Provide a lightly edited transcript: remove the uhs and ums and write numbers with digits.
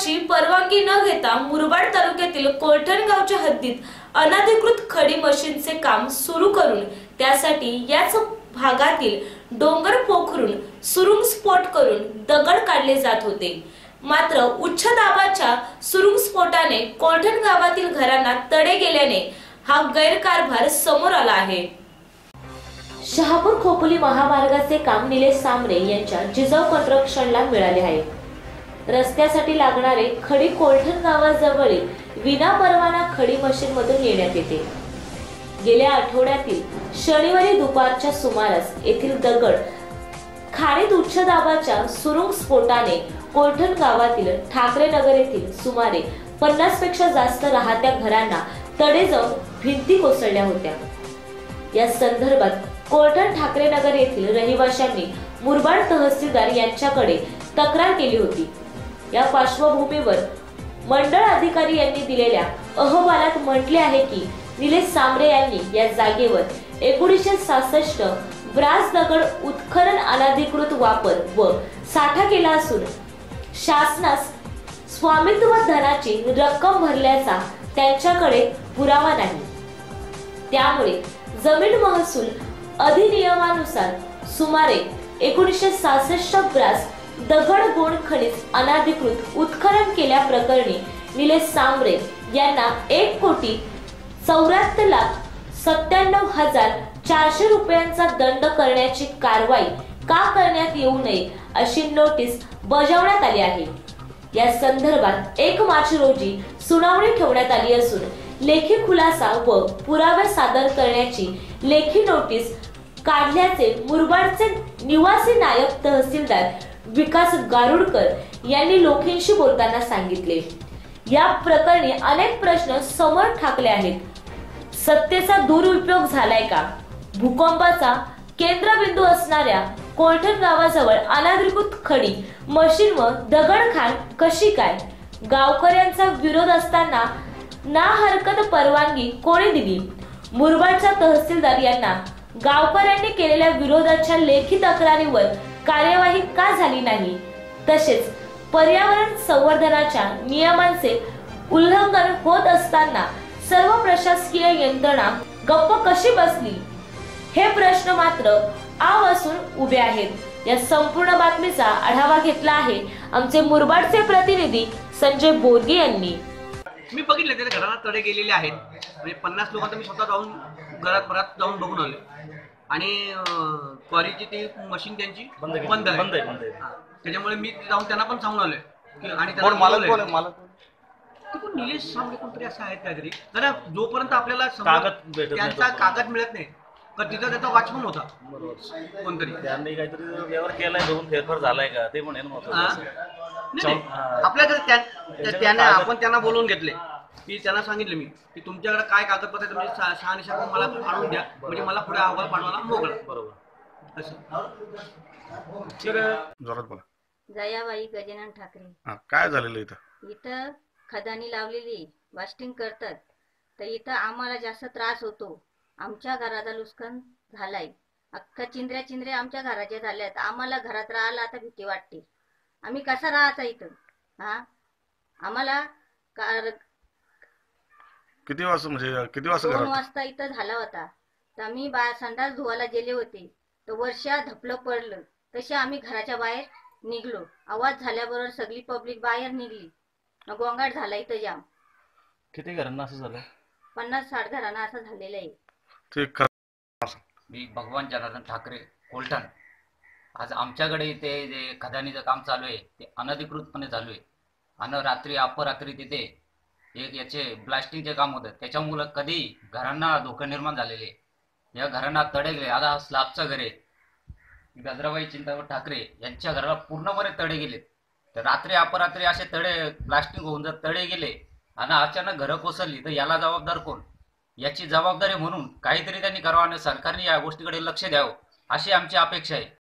बांधकामाची परवानगी न घेता मुरबाड तालुक्यातील कोलठण गावच्या हद्दीत अनधिकृत खडी मशीनचे काम सुरू करून त्यासाठी याच भागातील डोंगर पोखरून सुरुंग स्फोट करून दगड काढले जात होते। मात्र उच्च दाबाच्या सुरुंग स्फोटाने कोलठण गावातील घरांना तडे गेल्याने हा गैरकारभार समोर आला आहे। शहापूर खोपोली महामार्गाचे काम निलेश सांबरे यांच्या जिजाऊ कन्स्ट्रक्शनला मिळाले आहे। रस्त्यासाठी लागणारे खडी कोलठण गावाजवळील विना परवाना खडी मशीन मधून येण्यात येते। गेल्या आठवड्यातील शनिवारी दुपारच्या सुमारास येथील दगड खाणीत उच्च दाबाच्या सुरुंग स्फोटाने कोलठण गावातील ठाकरे नगर येथील सुमारे 50 पेक्षा जास्त राहत्या घरांना तडे जाऊन भिंती कोसळल्या होत्या। या संदर्भात कोलठण ठाकरे नगर येथील रहिवाशांनी मुरबाड तहसीलदार यांच्याकडे तक्रार केली होती। या पार्श्वभूमीवर मंडळ अधिकारी यांनी दिलेल्या अहवालात म्हटले आहे की निलेश सांबरे यांनी या जागेवर 1966 ब्रास दगड उत्खनन अनधिकृत वापर व साठा केला असून शासनास स्वामित्व धनाची रक्कम भरल्याचा त्यांच्याकडे पुरावा नाही। त्यामुळे जमीन महसूल अधिनियमानुसार सुमारे 1966 ब्रास दगड गोण खनिज अनधिकृत उत्खनन केल्या प्रकरणी निलेश सांबरे यांना 1,94,97,400 रुपयांचा दंड करण्याची कारवाई का करण्यात येऊ नये अशी नोटीस बजावण्यात आली आहे। या संदर्भात 1 मार्च रोजी सुनावणी ठेवण्यात आली असून लेखी खुलासा व पुरावे सादर करण्याची लेखी नोटीस काढल्याचे मुरबाडचे निवासी नायब तहसीलदार विकास गारुडकर यांनी लोकेंशी बोलताना सांगितले। या प्रकरणी अनेक प्रश्न समोर ठाकले आहेत। सत्तेचा दुरुपयोग झालाय का? भूकंपाचा केंद्रबिंदू असणाऱ्या कोलठण गावाजवळ अनधिकृत खडी मशीन व दगडखाण कशी काय? गावकऱ्यांचा विरोध असताना ना हरकत परवानगी कोणी दिली? मुरबाडच्या तहसीलदार यांना गावकऱ्यांनी केलेल्या विरोधाच्या लेखी तक्रारीवर कार्यवाही का झाली नाही? तसेच पर्यावरण संवर्धनाच्या नियमांचे उल्लंघन होत असताना सर्व प्रशासकीय यंत्रणा गप्प कशी बसली? हे प्रश्न मात्र आवासून उभे आहेत। या संपूर्ण बातमीचा आढावा घेतला आहे आमचे मुरबाडचे प्रतिनिधी संजय बोरगे यांनी। मी बघितले त्या घराला तडे गेलेले आहेत। म्हणजे 50 लोकांना मी स्वतः जाऊन घरात जाऊन बघून आले आणि क्वारीची ती मशीन त्यांची बंद आहे। त्याच्यामुळे मी जाऊन त्यांना पण सांगून आलोय की आणि त्यांना निलेश सांबरे कोणतरी असं आहेत काहीतरी, कारण जोपर्यंत आपल्याला त्यांचा कागद मिळत नाही तर तिथं त्याचा वॉचमन होता कोणतरी, त्यांनी काहीतरी व्यवहार केलाय, दोन फेरफार झालाय का ते म्हणेल आपल्याकडे त्याने आपण त्यांना बोलवून घेतले की त्यांना सांगितलं मी की तुमच्याकडे काय कागदपत्र आहे म्हणजे शहानिशा करून मला आणून द्या, म्हणजे मला पुढे अहवाल पाठवायला मोकळा। बरोबर असं जोरात बोला। जयाबाई गजानन ठाकरे। काय झालेलं इथं खदानी लावलेली वास्टिंग करतात तर इथं आम्हाला जास्त त्रास होतो। आमच्या घराचा नुकसान झालाय, अख्खा चिंद्र्या आमच्या घराच्या झाल्यात। आम्हाला घरात राहायला आता भीती वाटते। आम्ही कसा राहायचा इथं? आम्हाला किती वाजता 2 वाजता इथं झाला होता तर आम्ही संडास धुवायला गेले होते तर वर्षा धपलं पडलं, तसे आम्ही घराच्या बाहेर निघलो। आवाज झाल्याबरोबर सगळी पब्लिक बाहेर निघली, गोंगाट झाला इथं जाम। किती घरांना असं झालं? 50-60 घरांना असं झालेलं आहे। मी भगवान जनार्दन ठाकरे कोलठण। आज आमच्याकडे इथे जे खदानीचं काम चालू आहे ते अनधिकृतपणे चालू आहे आणि रात्री अपरात्री तिथे एक याचे ब्लास्टिंगचे काम होतं, त्याच्यामुळे कधी घरांना धोका निर्माण झालेले, या घरांना तडे गेले। आता स्लॅबचं घर आहे, गजराबाई चिंतामण ठाकरे यांच्या घराला पूर्णपणे तडे गेले। तर रात्री अपरात्री असे तडे ब्लास्टिंग होऊन जर तडे गेले आणि अचानक घरं कोसळली तर याला जबाबदार कोण? याची जबाबदारी म्हणून काहीतरी त्यांनी करावं आणि सरकारने या गोष्टीकडे लक्ष द्यावं अशी आमची अपेक्षा आहे।